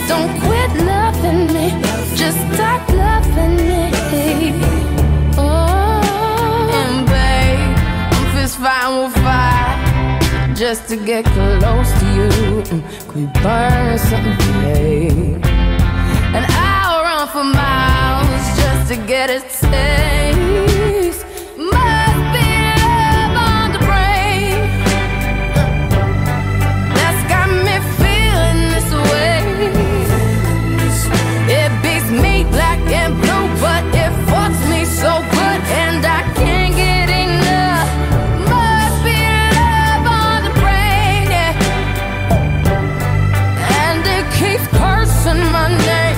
Don't quit loving me, just stop loving me. Oh, and babe, I'm fist fighting with fire just to get close to you. Could we burn something, babe? And I'll run for miles just to get a taste. Must be love on the brain that's got me feeling this way. It beats me black and blue, but it fucks me so good, and I can't get enough. Must be love on the brain, yeah. And it keeps cursing my name.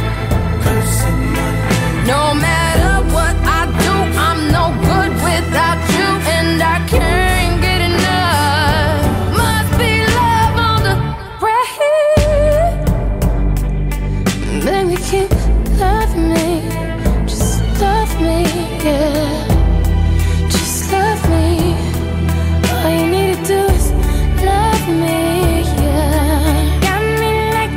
No matter what I do, I'm no good without you, and I can't get enough. Must be love on the brain. Baby, keep loving me, just love me, yeah. Just love me. All you need to do is love me, yeah. Got me like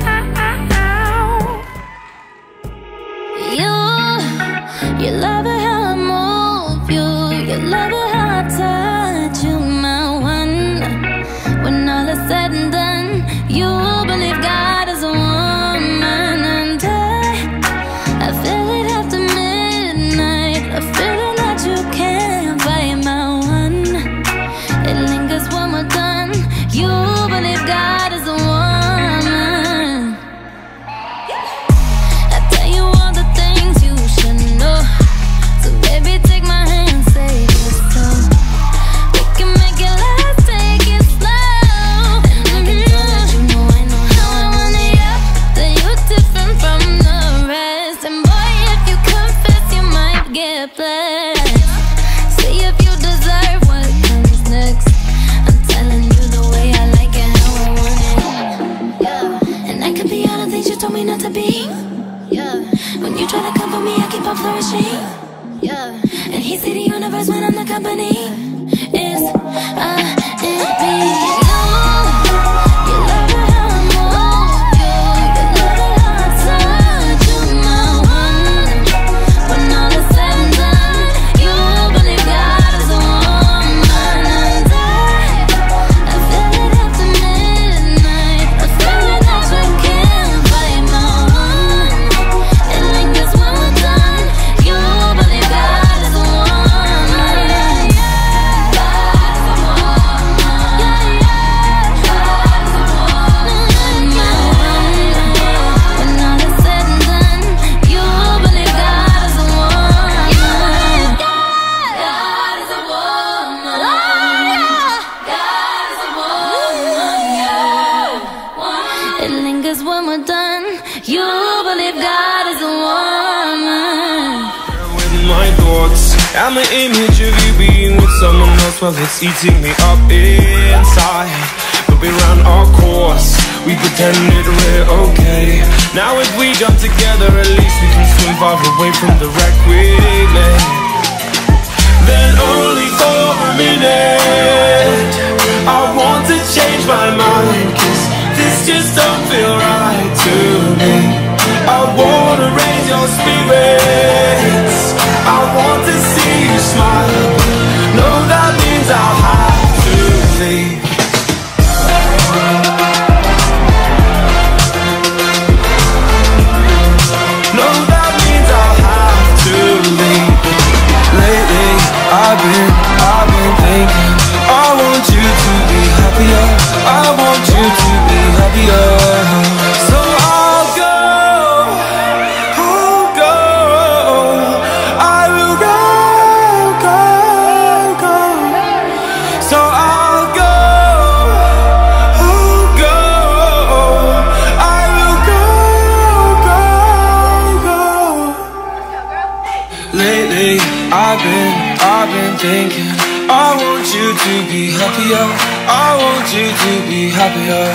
you love it how I move you love it how I touch you, my one. When all is said and done, you believe God is a woman, and I feel it after midnight, a feeling that you can't fight, my one. It lingers when we're done, you believe God is a woman. I tell you all the things you should know, so baby take my hand, say yes so we can make it last, take it slow. And I can know that you know I know how I want it, yeah. That you're different from the rest, and boy, if you confess, you might get blessed. See if you deserve what comes next. I'm telling you the way I like it, how I want it, yeah. And I could be all the things you told me not to be, yeah. When you try to come for me, I keep on flourishing, yeah. And he see the universe when I'm the company. It's me. You love it how I move you love it how I touch you, my one. When all is said and done, you believe God is a woman, and I feel it after midnight, a feeling that you can't fight, my one. It lingers when we're done, you believe God is a woman, yeah, yeah. God is a woman, yeah, yeah. God is a woman, my one. When all is said and done, you believe God is a woman, yeah. God is a woman, God is a woman, yeah. It lingers when we're done, you believe God is a woman. With my thoughts, I'm an image of you being with someone else. Well, it's eating me up inside, but we ran our course, we pretended we're okay. Now if we jump together, at least we can swim far away from the wreck we made. Then only for a minute, I want to change my mind, 'cause this just don't feel right to me. I wanna raise your spirits, I want to see you smile. No, that means I'll have to leave. No, that means I'll have to leave. Lately, I've been thinking, I want you to be happier, I want you to be happier. So I'll go, I will go. So I'll go, I will go. Lately, I've been thinking, I want you to be happier, I want you to be happier.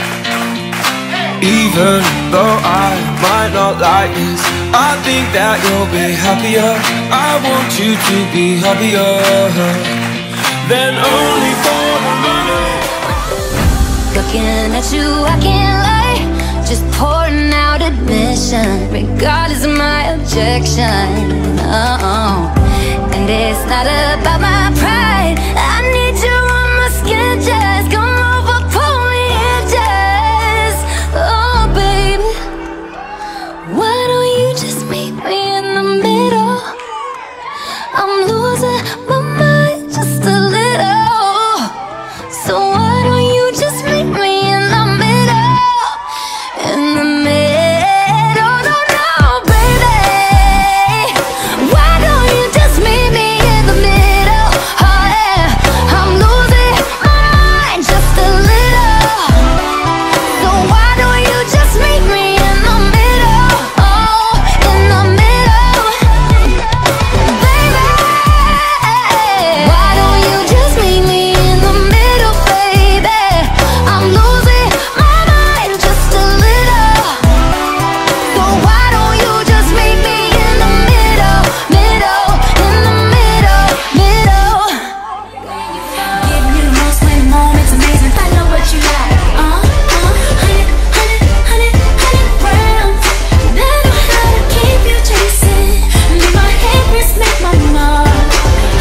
Even though I might not like this, I think that you'll be happier, I want you to be happier. Then only for a minute. Looking at you, I can't lie. just pouring out admission, regardless of my objection. Oh, and it's not about my pride. I need you on my skin, just come over, pull me in, just. Oh, baby, why don't you just meet me in the middle? I'm losing my mind just a little, so why don't you just meet me in the middle? In the middle, no, no, baby. Why don't you just meet me in the middle? Oh yeah, I'm losing my mind just a little, so why don't you just meet me in the middle? Oh, in the middle, baby. Why don't you just meet me in the middle, baby? I'm losing my mind just a little, so why don't you just meet me in the middle, middle, in the middle, middle. Giving you the most winning moments, amazing. I know what you like. 100 rounds. And I know how to keep you chasing. Leave my haters make my mark.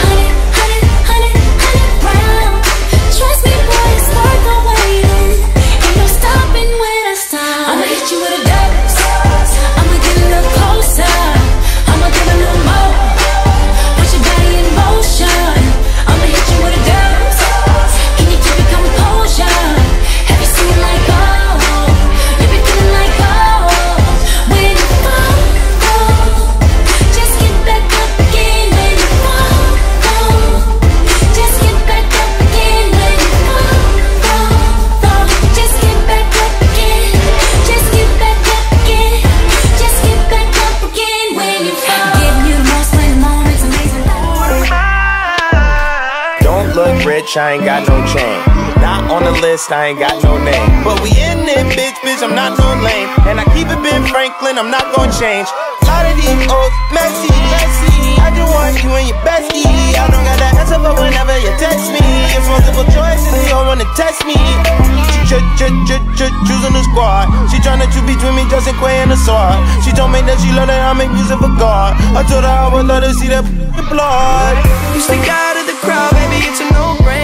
100 rounds. Trust me, boy, it's worth the waiting. Ain't no stopping when I start. I'ma hit you with a dose. I'ma get a little closer. I'ma give a little more. Put your body in motion. I'ma hit you with a dose. Can you keep your composure? Have you seen like gold? You be feeling like gold. When you fall, just get back up again. When you fall, just get back up again. When you fall, just get back up again. Just get back up again. Just get back up again. When you fall, giving you the most winning moments, amazing. Don't look rich, I ain't got no chain. Not on the list, I ain't got no name. But we in it, bitch, I'm not no lame. And I keep it Ben Franklin, I'm not gonna change. Lot of these old messy. I just want you and your bestie. I don't got that answer, but whenever you text me, it's multiple choice and you don't wanna test me. She choosing the squad. She tryna choose between me, Justin Quay and the sword. She told me that she love that I make music for God. I told her I would love to see that blood. You stick out of the crowd, baby, it's a no-brainer.